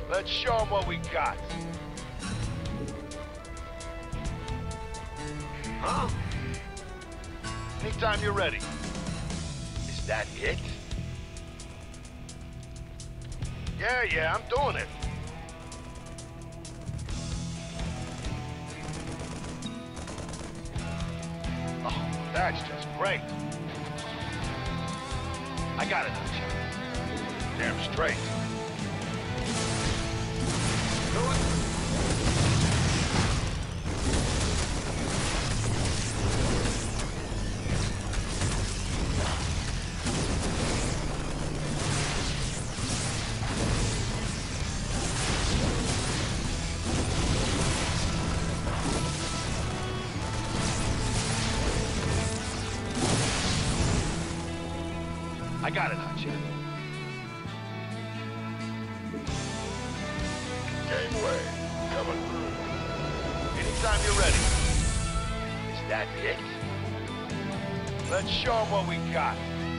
Let's show them what we got. Huh? Anytime you're ready. Is that it? Yeah, I'm doing it. Oh, that's just great. I got it, Hotshot. Damn straight. Do it. I got it, Hotshot. Gangway, coming through. Anytime you're ready. Is that it? Let's show them what we got.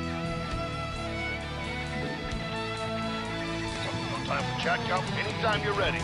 No time for chat, Cal. Anytime you're ready.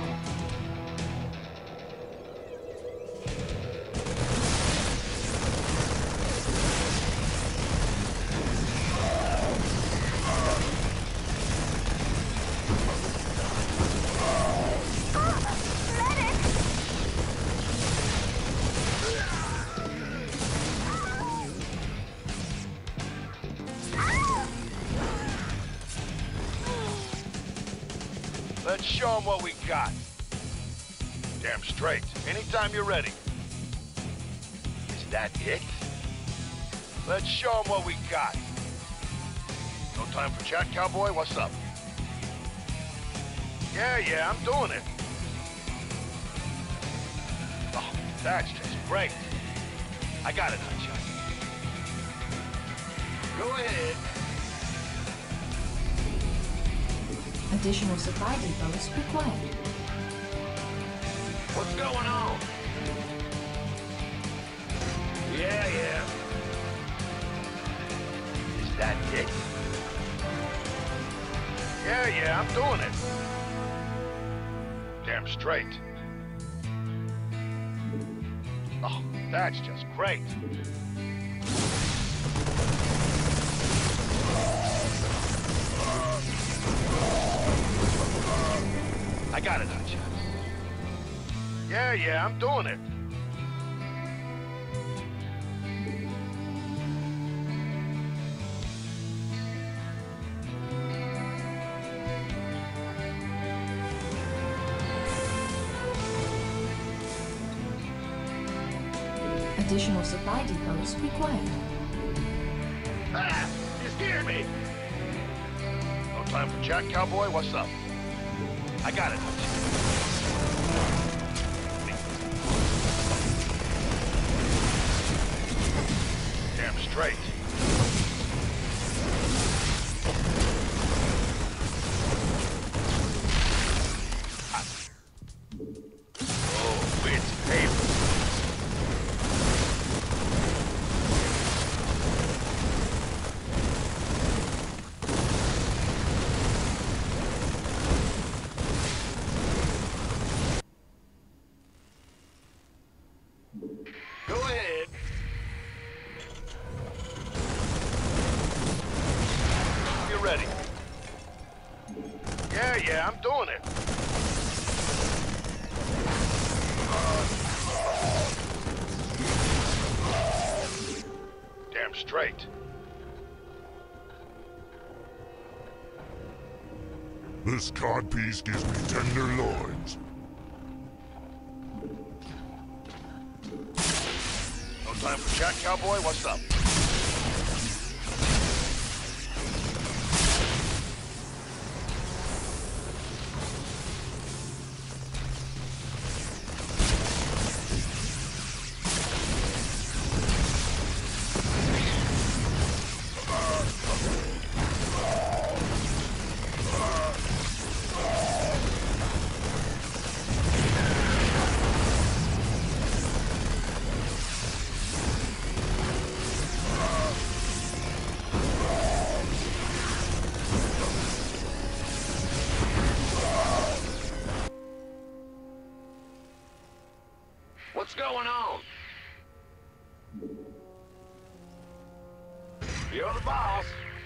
Let's show them what we got. Damn straight. Anytime you're ready. Is that it? Let's show them what we got. No time for chat, cowboy? What's up? Yeah, I'm doing it. Oh, that's just great. I got it, Hotshot. Go ahead. Additional supply depots required. What's going on? Yeah. Is that it? Yeah, I'm doing it. Damn straight. Oh, that's just great. I got it, Hotshot. Yeah, I'm doing it. Additional supply depots required. Ah! You scared me! No time for chat, cowboy? What's up? I got it, damn straight. Oh, it's paper. Go ahead. You're ready. Yeah, I'm doing it. Damn straight. This codpiece gives me tender loins. No time for chat, cowboy? What's up? going on? You're the boss.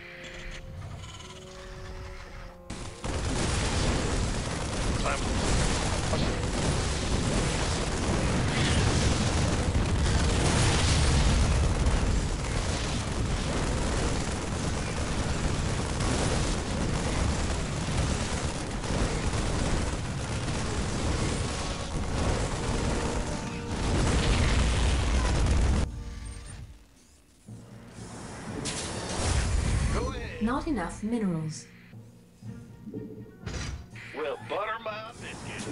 Not enough minerals. Well, butter my biscuit.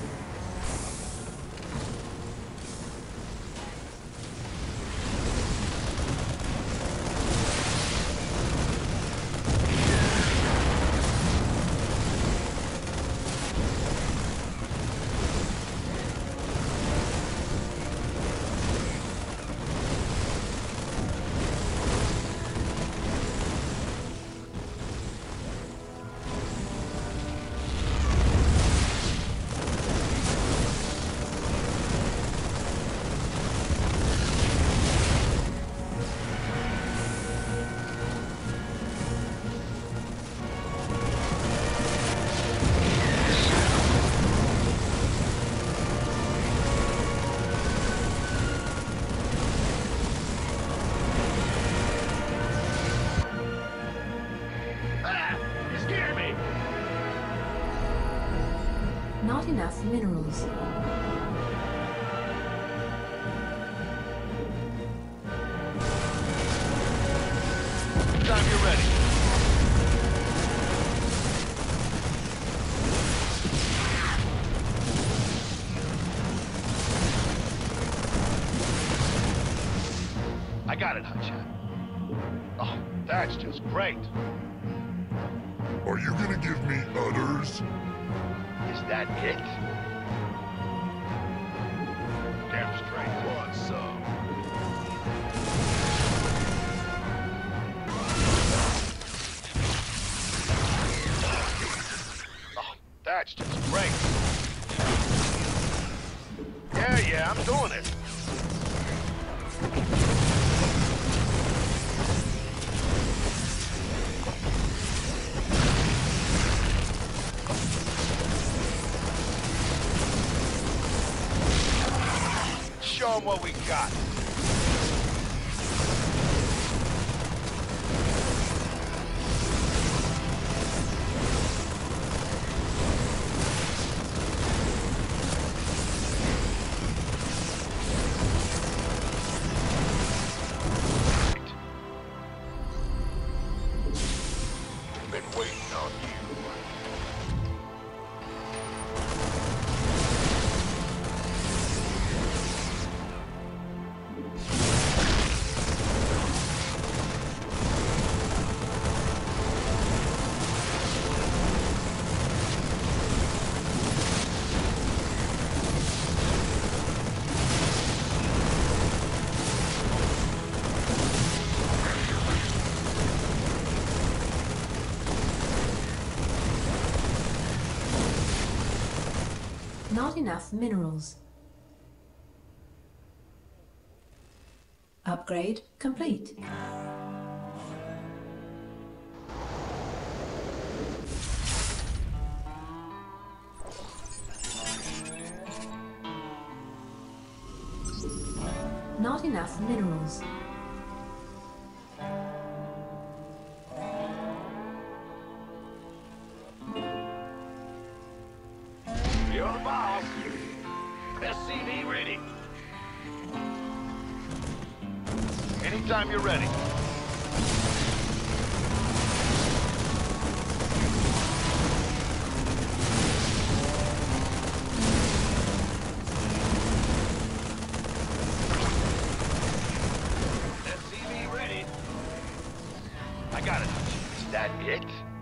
Not enough minerals. Time you're ready. I got it, Hotshot. Oh, that's just great. Are you gonna give me udders? Is that it? Damn straight. Want some? Oh, that's just great. Yeah, I'm doing it. Show them what we got. Been waiting on you. Not enough minerals. Upgrade complete. Not enough minerals. You're the boss. SCV ready. Anytime you're ready. SCV ready. I got it. Is that it?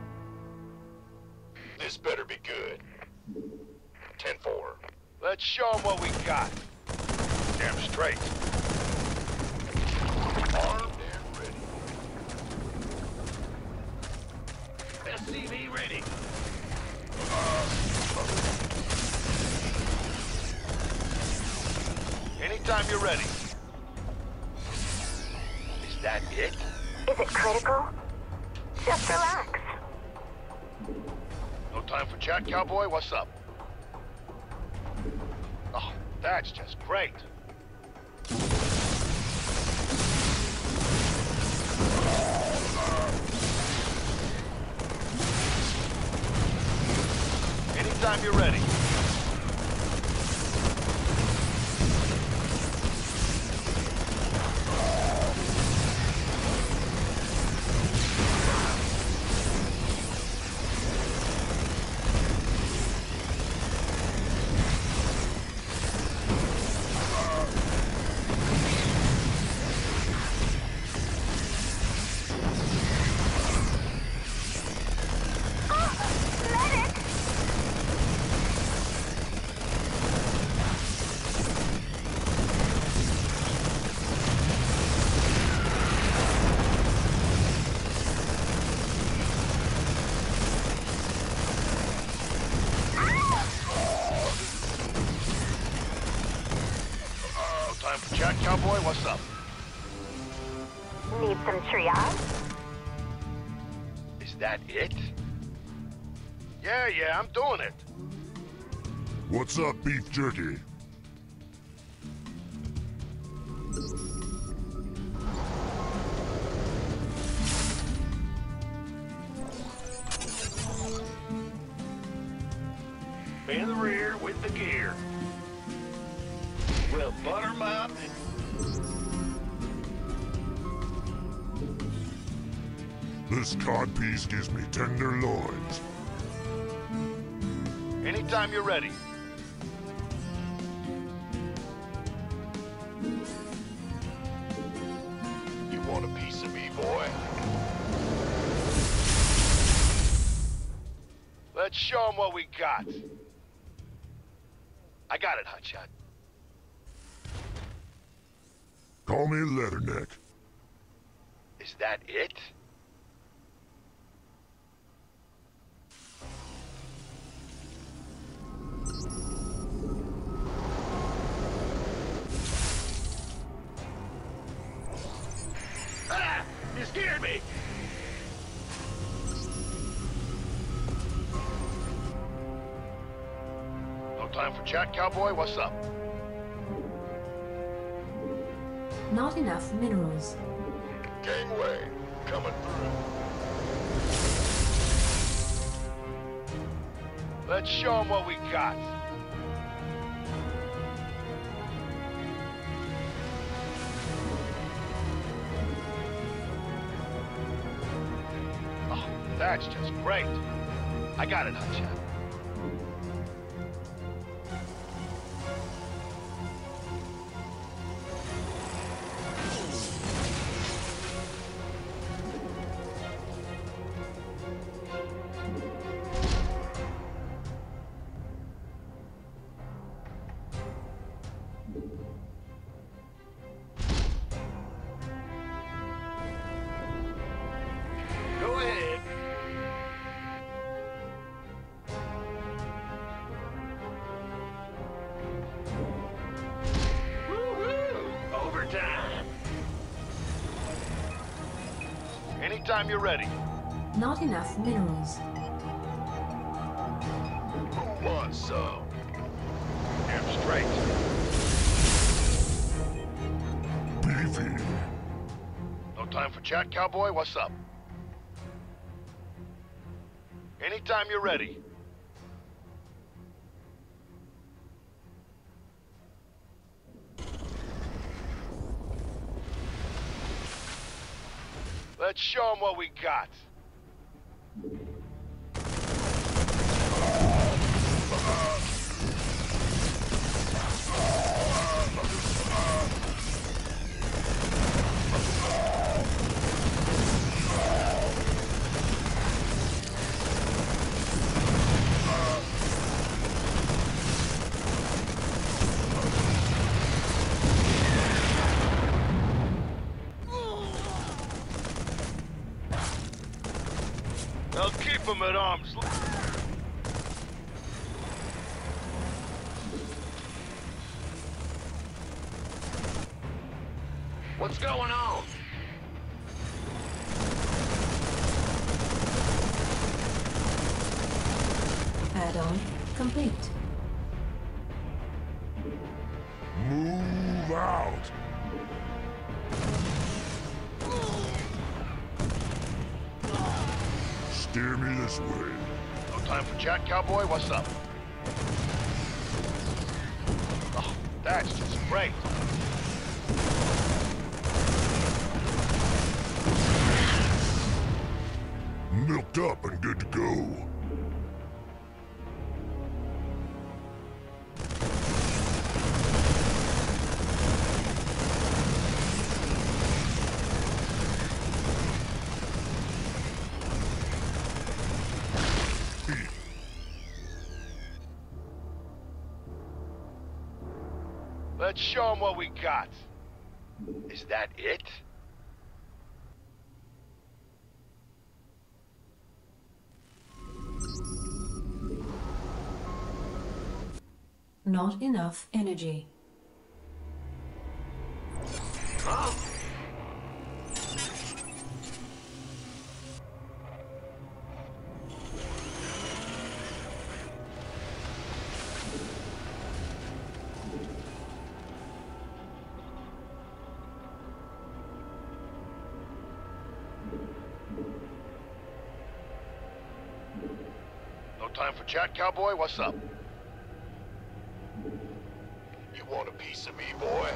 This better be good. 10-4. Let's show them what we got. Damn straight. Armed and ready. SCV ready. Anytime you're ready. Is that it? Is it critical? Just relax. No time for chat, cowboy? What's up? Oh, that's just great. Anytime you're ready. Chat, cowboy, what's up? Need some triage? Is that it? Yeah, I'm doing it. What's up, beef jerky? In the rear with the gear. We'll butter 'em up. This codpiece gives me tenderloins. Anytime you're ready. You want a piece of me, boy? Let's show 'em what we got. I got it, Hotshot. Call me Leatherneck. Is that it? Ah! You scared me! No time for chat, cowboy? What's up? Not enough minerals. Gangway, coming through. Let's show 'em what we got. Oh, that's just great. I got it, Hotshot. Go ahead. Woo-hoo! Overtime. Anytime you're ready. Not enough minerals. Who wants some? Damn straight. Beefy. No time for chat, cowboy? What's up? Anytime you're ready. Let's show 'em what we got. I'll keep them at arm's length. What's going on? Add-on complete. Move out! Steer me this way. No time for chat, cowboy? What's up? Oh, that's just great. Milked up and good to go. Let's show them what we got. Is that it? Not enough energy. Huh? No time for chat, cowboy? What's up? You want a piece of me, boy?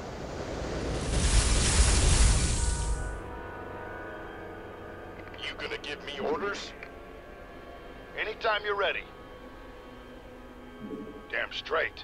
You gonna give me orders? Anytime you're ready. Damn straight.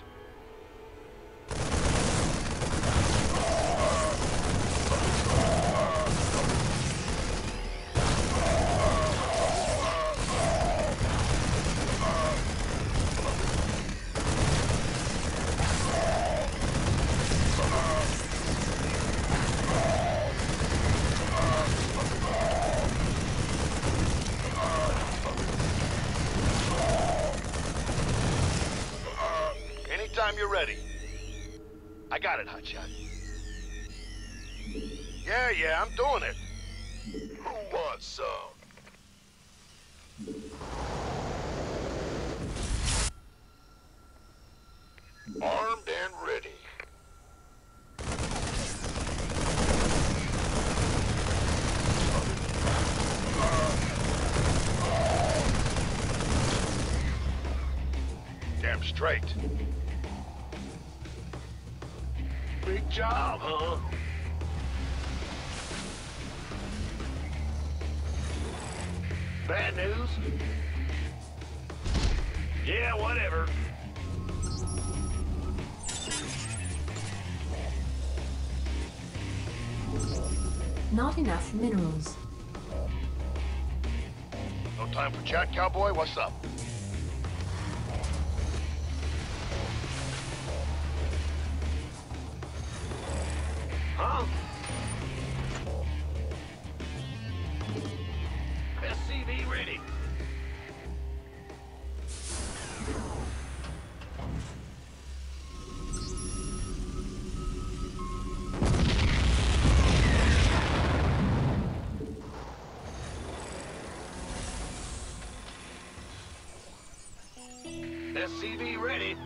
Anytime you're ready. I got it, Hotshot. Yeah, I'm doing it. Who wants some? Armed and ready. Damn straight. Big job, huh? Bad news? Yeah, whatever. Not enough minerals. No time for chat, cowboy? What's up? Huh? SCV ready. SCV ready.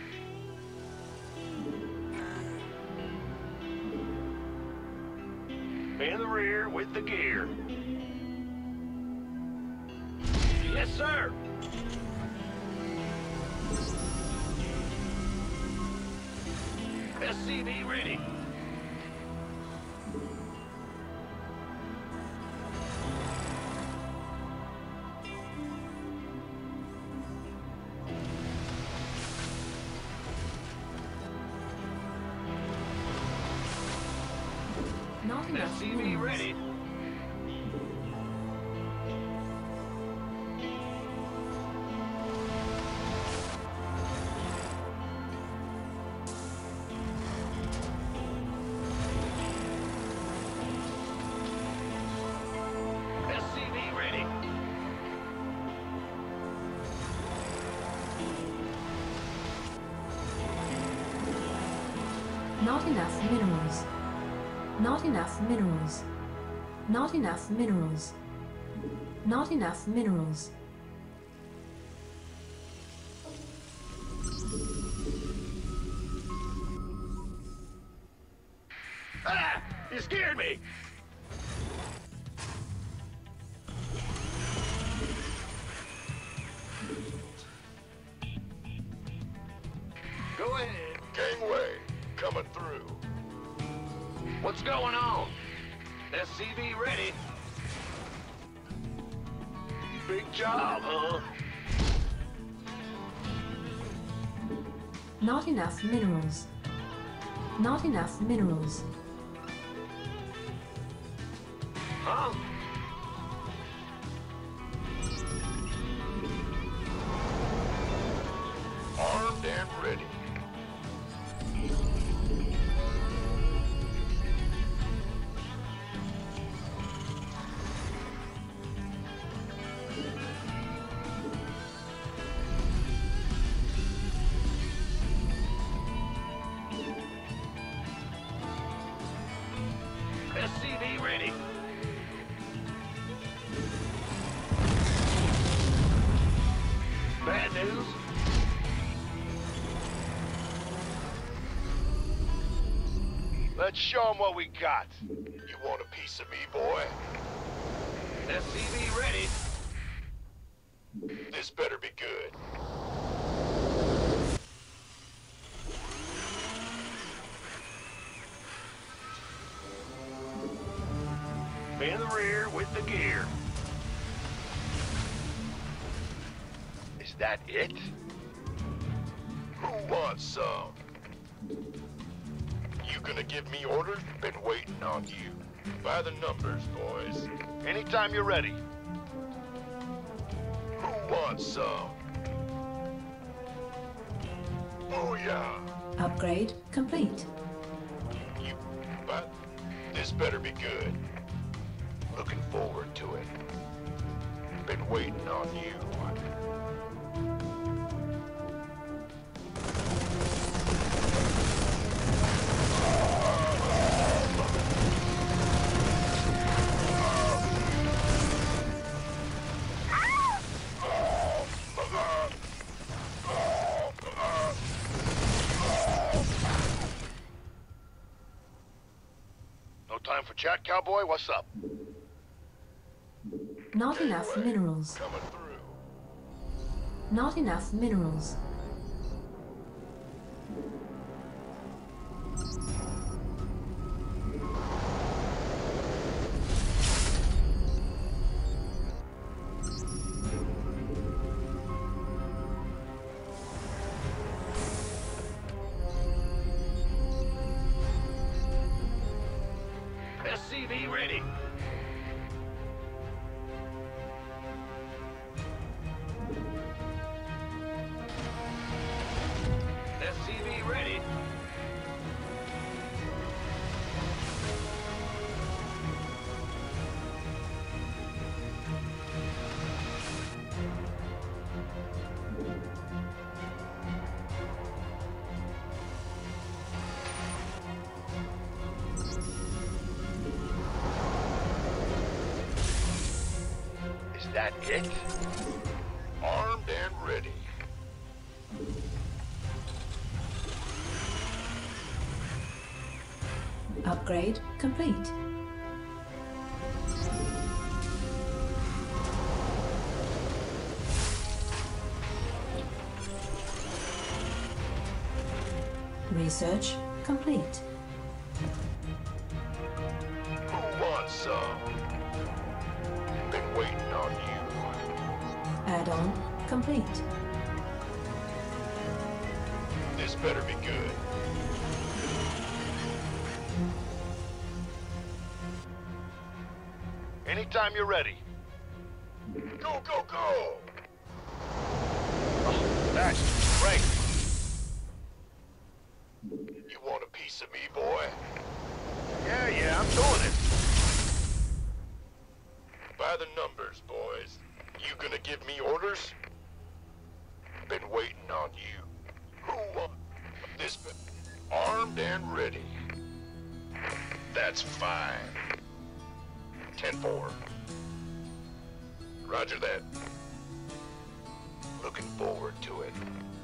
In the rear with the gear. Yes, sir. SCV ready. Not enough SCV minerals. ready. SCV ready. Not enough minerals. Not enough minerals. Not enough minerals. Not enough minerals. Ah! You scared me! Go ahead. Gangway, coming through. What's going on? SCV ready. Big job, huh? Not enough minerals. Not enough minerals. Huh? Armed and ready. SCV ready. Bad news? Let's show 'em what we got. You want a piece of me, boy? SCV ready. This better be good. In the rear with the gear. Is that it? Who wants some? You gonna give me orders? Been waiting on you. By the numbers, boys. Anytime you're ready. Who wants some? Oh yeah. Upgrade complete. But this better be good. Looking forward to it. Been waiting on you. No time for chat, cowboy? What's up? Not enough minerals. Coming through. Not enough minerals. SCV ready. SCV ready. Is that it? Armed and ready. Upgrade complete. Research complete. Who wants some? Been waiting on you. Add-on complete. This better be good. Anytime you're ready. Go, go, go! Oh, that's great. You want a piece of me, boy? Yeah, I'm doing it. By the numbers, boys. You gonna give me orders? Been waiting on you. Who want this? Armed and ready. That's fine. 10-4. Roger that. Looking forward to it.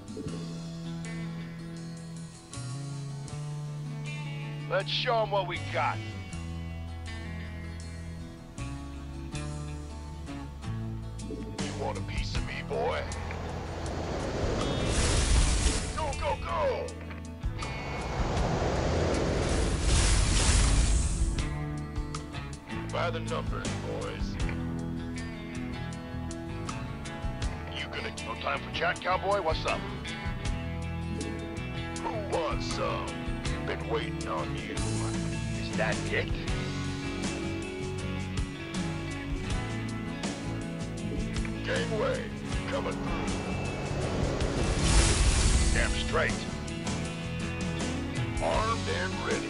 Let's show them what we got. You want a piece of me, boy? Go, go, go! By the numbers, boys. You gonna... No time for chat, cowboy? What's up? Who wants some? Been waiting on you. Is that it? Gangway, coming through. Damn straight. Armed and ready.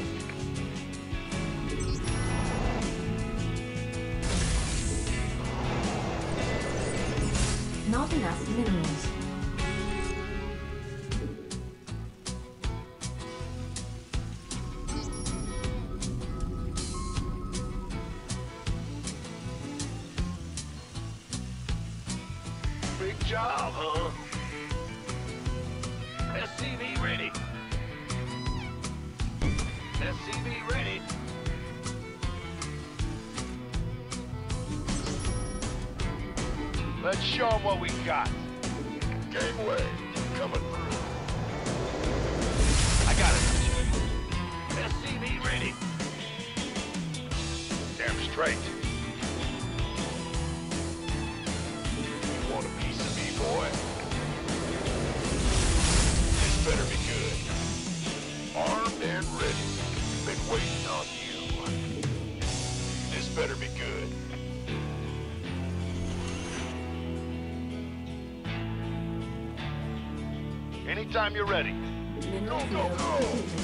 Not enough minerals. Big job, huh? SCV ready. SCV ready. Let's show them what we got. Gangway, coming through. I got it. SCV ready. Damn straight. You want a piece of me, boy? This better be good. Armed and ready. Been waiting on you. This better be good. Anytime you're ready. Mineral Go, field go. depleted.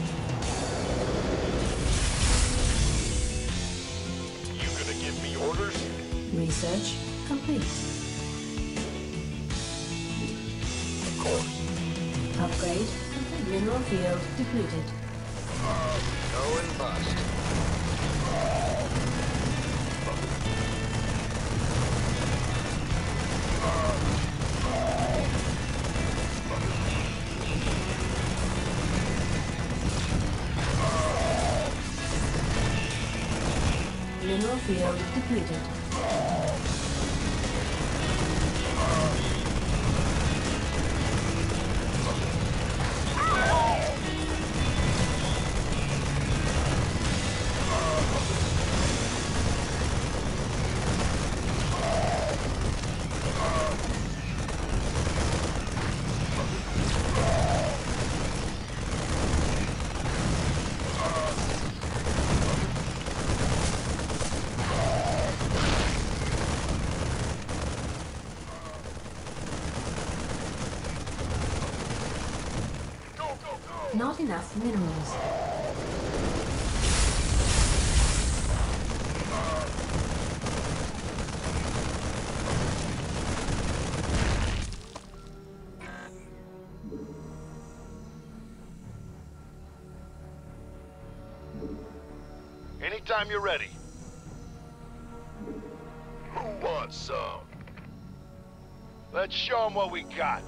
You gonna give me orders? Research complete. Of course. Upgrade complete. Mineral field depleted. Go and bust. Mineral field depleted. Not enough minerals. Anytime you're ready. Who wants some? Let's show them what we got.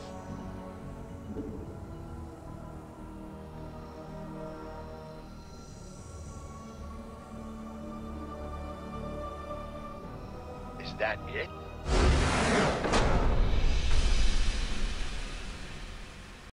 Is that it?